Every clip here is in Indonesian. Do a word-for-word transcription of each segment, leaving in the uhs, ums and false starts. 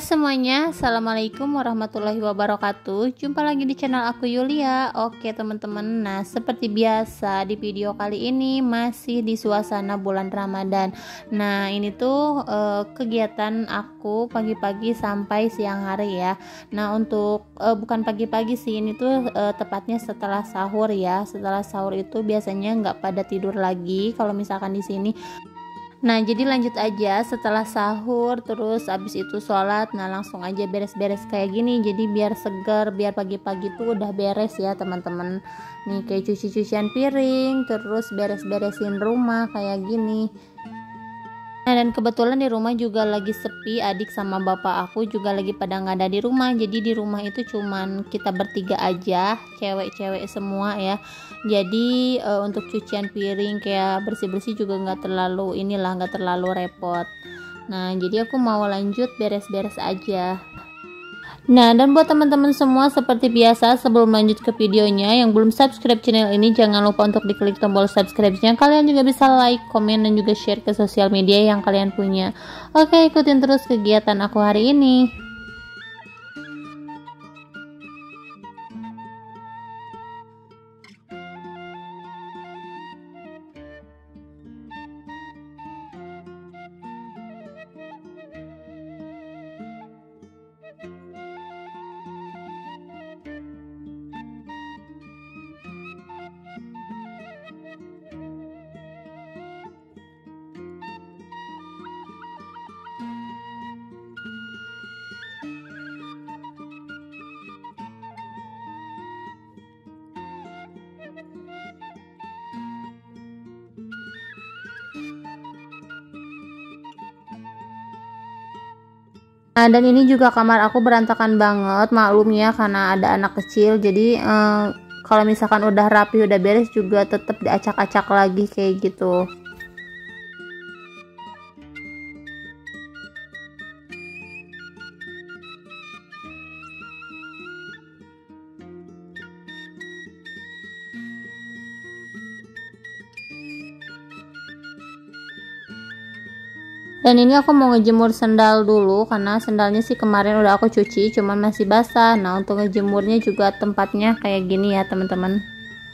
Hai semuanya, Assalamualaikum warahmatullahi wabarakatuh. Jumpa lagi di channel aku Yulia. Oke teman-teman, nah seperti biasa di video kali ini masih di suasana bulan Ramadan. Nah ini tuh eh, kegiatan aku pagi-pagi sampai siang hari ya. Nah untuk eh, bukan pagi-pagi sih, ini tuh eh, tepatnya setelah sahur ya. Setelah sahur itu biasanya nggak pada tidur lagi kalau misalkan di sini. Nah jadi lanjut aja setelah sahur, terus abis itu sholat, nah langsung aja beres-beres kayak gini. Jadi biar segar, biar pagi-pagi tuh udah beres ya teman-teman. Nih kayak cuci-cucian piring, terus beres-beresin rumah kayak gini. Nah dan kebetulan di rumah juga lagi sepi, adik sama bapak aku juga lagi pada nggak ada di rumah. Jadi di rumah itu cuman kita bertiga aja, cewek-cewek semua ya. Jadi e, untuk cucian piring kayak bersih-bersih juga nggak terlalu inilah, nggak terlalu repot. Nah jadi aku mau lanjut beres-beres aja. Nah dan buat teman-teman semua seperti biasa, sebelum lanjut ke videonya, yang belum subscribe channel ini jangan lupa untuk diklik tombol subscribe-nya. Kalian juga bisa like, komen, dan juga share ke sosial media yang kalian punya. Oke, ikutin terus kegiatan aku hari ini. Nah dan ini juga kamar aku berantakan banget, maklum ya karena ada anak kecil. Jadi eh, kalau misalkan udah rapi udah beres juga tetap diacak-acak lagi kayak gitu. Dan ini aku mau ngejemur sendal dulu karena sendalnya sih kemarin udah aku cuci, cuman masih basah. Nah untuk ngejemurnya juga tempatnya kayak gini ya teman-teman.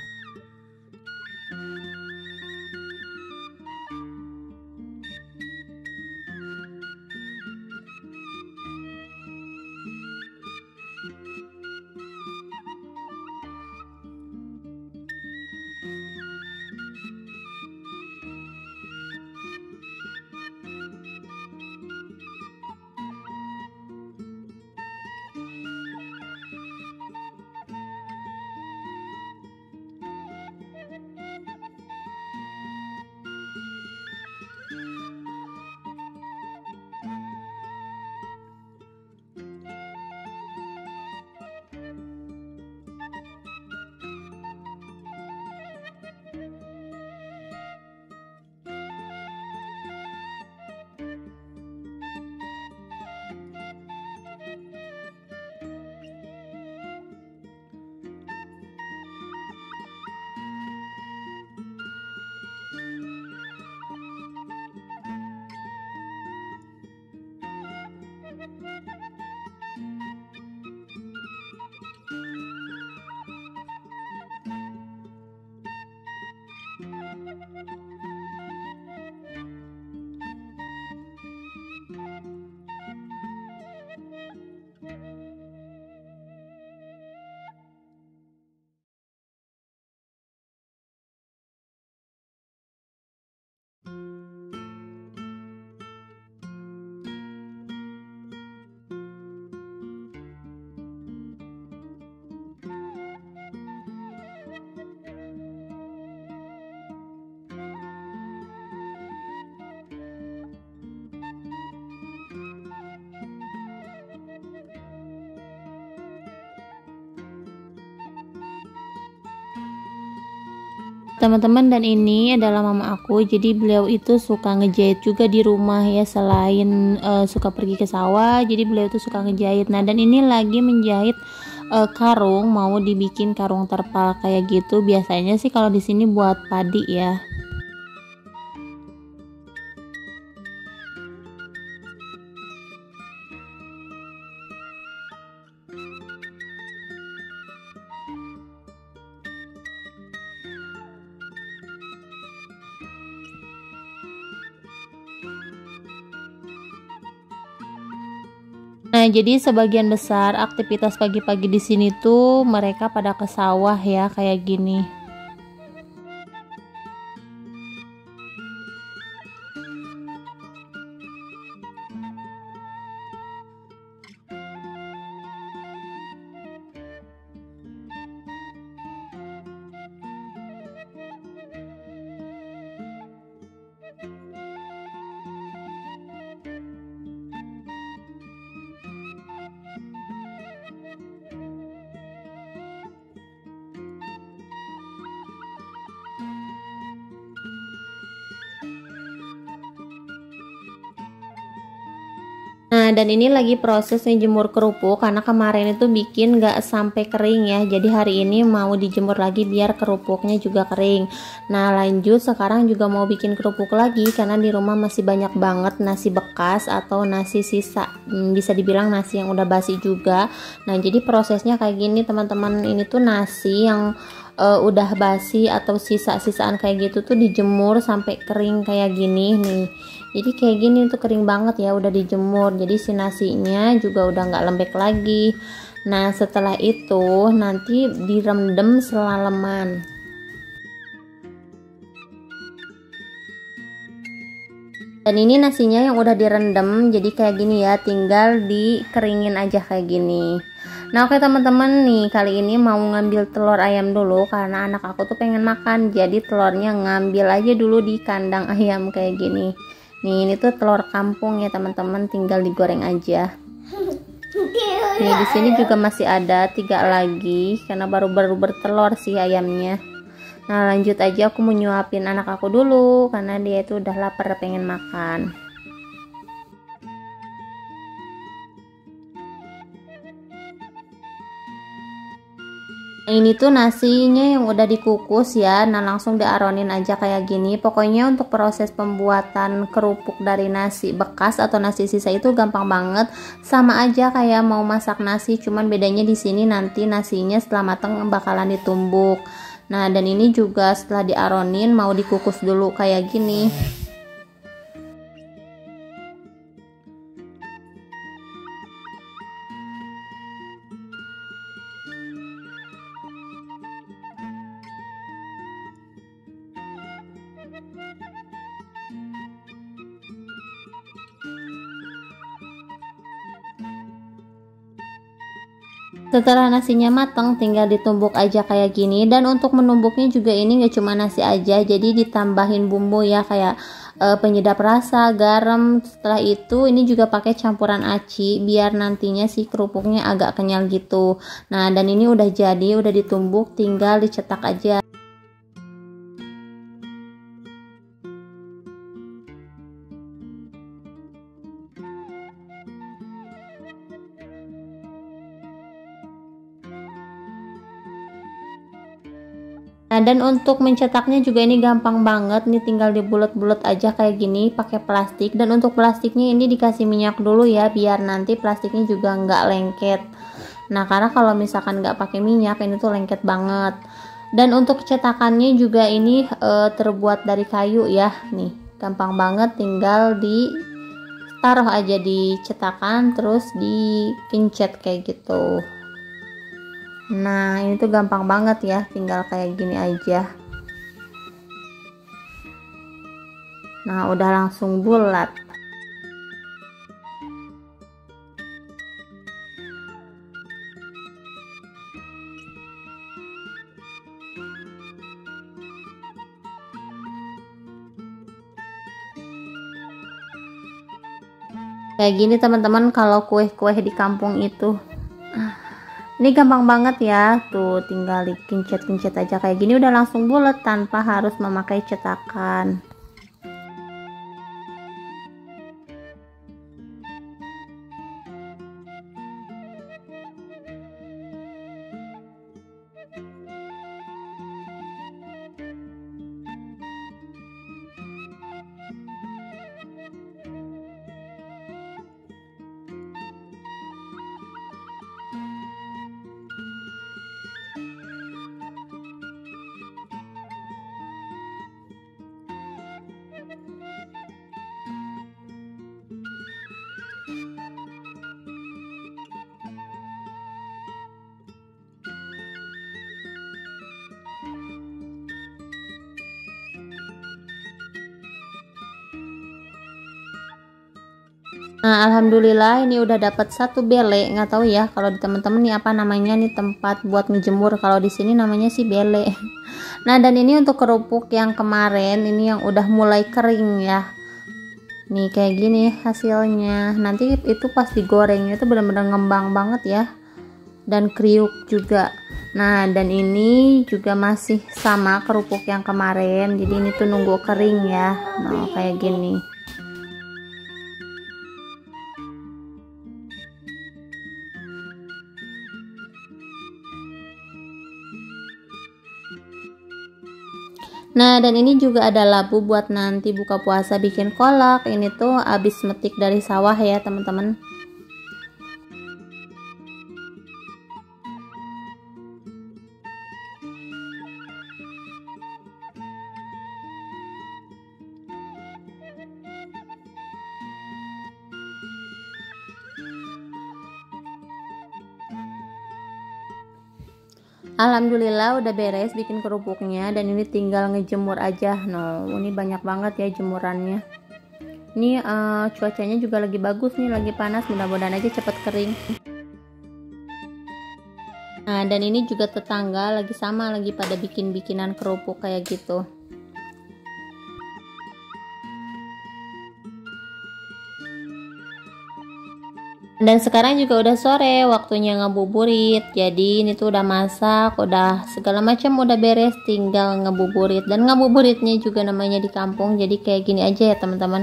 Teman-teman, dan ini adalah mama aku. Jadi beliau itu suka ngejahit juga di rumah ya, selain uh, suka pergi ke sawah, jadi beliau itu suka ngejahit. Nah dan ini lagi menjahit uh, karung, mau dibikin karung terpal kayak gitu. Biasanya sih kalau di sini buat padi ya. Nah, jadi sebagian besar aktivitas pagi-pagi di sini tuh mereka pada ke sawah ya, kayak gini. Nah, dan ini lagi proses jemur kerupuk karena kemarin itu bikin gak sampai kering ya. Jadi hari ini mau dijemur lagi biar kerupuknya juga kering. Nah, lanjut sekarang juga mau bikin kerupuk lagi karena di rumah masih banyak banget nasi bekas atau nasi sisa. Hmm, bisa dibilang nasi yang udah basi juga. Nah, jadi prosesnya kayak gini teman-teman. Ini tuh nasi yang uh, udah basi atau sisa-sisaan kayak gitu tuh dijemur sampai kering kayak gini nih. Jadi kayak gini tuh kering banget ya, udah dijemur. Jadi si nasinya juga udah nggak lembek lagi. Nah, setelah itu nanti direndam semalaman. Dan ini nasinya yang udah direndam jadi kayak gini ya, tinggal dikeringin aja kayak gini. Nah, oke teman-teman, nih kali ini mau ngambil telur ayam dulu karena anak aku tuh pengen makan. Jadi telurnya ngambil aja dulu di kandang ayam kayak gini. Nih, ini tuh telur kampung ya teman-teman, tinggal digoreng aja. Nih di sini juga masih ada tiga lagi karena baru-baru bertelur sih ayamnya. Nah, lanjut aja, aku mau nyuapin anak aku dulu karena dia itu udah lapar pengen makan. Ini tuh nasinya yang udah dikukus ya. Nah, langsung diaronin aja kayak gini. Pokoknya untuk proses pembuatan kerupuk dari nasi bekas atau nasi sisa itu gampang banget, sama aja kayak mau masak nasi, cuman bedanya di sini nanti nasinya setelah matang bakalan ditumbuk. Nah, dan ini juga setelah diaronin mau dikukus dulu kayak gini. Setelah nasinya matang tinggal ditumbuk aja kayak gini. Dan untuk menumbuknya juga ini gak cuma nasi aja, jadi ditambahin bumbu ya kayak e, penyedap rasa, garam. Setelah itu ini juga pakai campuran aci biar nantinya si kerupuknya agak kenyal gitu. Nah, dan ini udah jadi, udah ditumbuk, tinggal dicetak aja. Nah, dan untuk mencetaknya juga ini gampang banget nih, tinggal dibulet-bulet aja kayak gini pakai plastik. Dan untuk plastiknya ini dikasih minyak dulu ya biar nanti plastiknya juga nggak lengket. Nah, karena kalau misalkan nggak pakai minyak ini tuh lengket banget. Dan untuk cetakannya juga ini e, terbuat dari kayu ya. Nih, gampang banget, tinggal di taruh aja di cetakan terus dikincet kayak gitu. Nah, ini tuh gampang banget ya, tinggal kayak gini aja. Nah, udah langsung bulat. Kayak gini teman-teman kalau kue-kue di kampung itu. Ini gampang banget ya, tuh tinggal dikincet-kincet aja kayak gini udah langsung bulat tanpa harus memakai cetakan. Nah, alhamdulillah ini udah dapat satu bele. Nggak tahu ya kalau di teman-teman nih apa namanya nih tempat buat ngejemur. Kalau di sini namanya sih bele. Nah, dan ini untuk kerupuk yang kemarin ini yang udah mulai kering ya. Nih kayak gini hasilnya. Nanti itu pas digoreng itu benar-benar ngembang banget ya. Dan kriuk juga. Nah, dan ini juga masih sama kerupuk yang kemarin. Jadi ini tuh nunggu kering ya. Nah, kayak gini. Nah, dan ini juga ada labu buat nanti buka puasa bikin kolak. Ini tuh abis metik dari sawah ya teman-teman. Alhamdulillah udah beres bikin kerupuknya dan ini tinggal ngejemur aja. No, ini banyak banget ya jemurannya. Ini uh, cuacanya juga lagi bagus nih, lagi panas, mudah-mudahan aja cepet kering. Nah, dan ini juga tetangga lagi sama lagi pada bikin-bikinan kerupuk kayak gitu. Dan sekarang juga udah sore, waktunya ngabuburit. Jadi ini tuh udah masak, udah segala macam udah beres, tinggal ngabuburit. Dan ngabuburitnya juga namanya di kampung, jadi kayak gini aja ya teman-teman.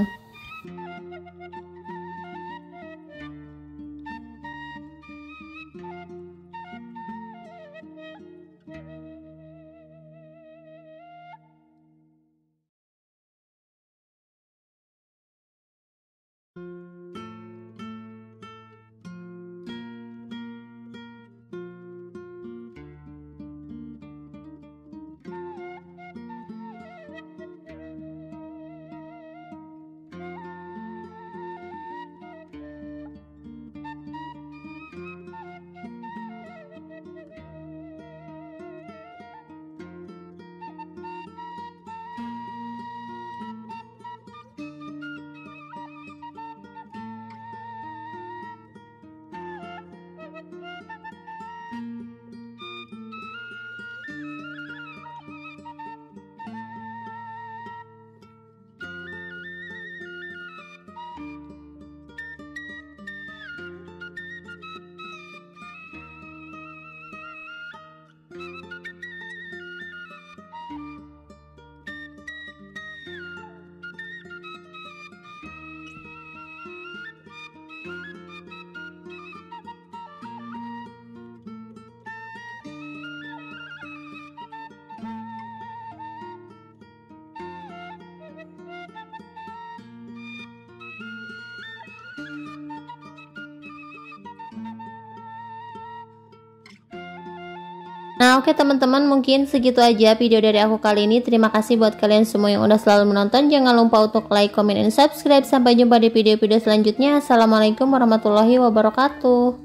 Nah oke teman-teman, mungkin segitu aja video dari aku kali ini. Terima kasih buat kalian semua yang udah selalu menonton. Jangan lupa untuk like, comment, dan subscribe. Sampai jumpa di video-video selanjutnya. Assalamualaikum warahmatullahi wabarakatuh.